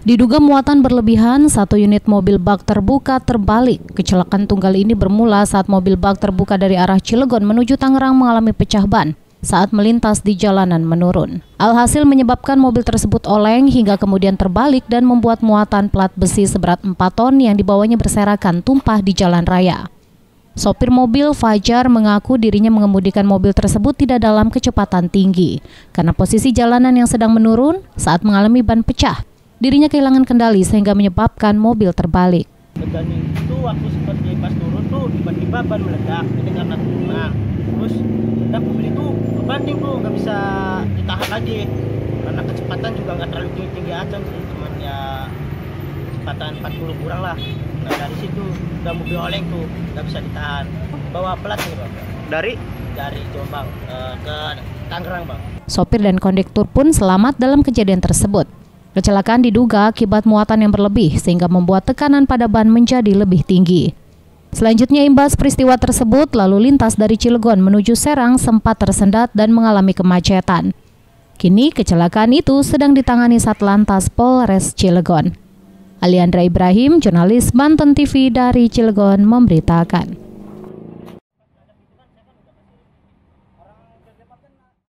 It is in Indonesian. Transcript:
Diduga muatan berlebihan, satu unit mobil bak terbuka terbalik. Kecelakaan tunggal ini bermula saat mobil bak terbuka dari arah Cilegon menuju Tangerang mengalami pecah ban saat melintas di jalanan menurun. Alhasil menyebabkan mobil tersebut oleng hingga kemudian terbalik dan membuat muatan plat besi seberat 4 ton yang dibawanya berserakan tumpah di jalan raya. Sopir mobil Fajar mengaku dirinya mengemudikan mobil tersebut tidak dalam kecepatan tinggi karena posisi jalanan yang sedang menurun saat mengalami ban pecah. Dirinya kehilangan kendali sehingga menyebabkan mobil terbalik. Kejadian itu waktu seperti pas turun tuh tiba-tiba ban meledak, ini karena turunan. Terus meledak mobil itu kebanding tuh, nggak bisa ditahan lagi karena kecepatan juga nggak terlalu tinggi aja sih, cuman ya kecepatan 40 kurang lah. Nah dari situ udah mobil oleng tuh, nggak bisa ditahan. Bawa plat nih bang. Dari Jombang ke Tangerang bang. Sopir dan kondektur pun selamat dalam kejadian tersebut. Kecelakaan diduga akibat muatan yang berlebih sehingga membuat tekanan pada ban menjadi lebih tinggi. Selanjutnya imbas peristiwa tersebut, lalu lintas dari Cilegon menuju Serang sempat tersendat dan mengalami kemacetan. Kini kecelakaan itu sedang ditangani Satlantas Polres Cilegon. Aliandra Ibrahim, jurnalis Banten TV dari Cilegon memberitakan.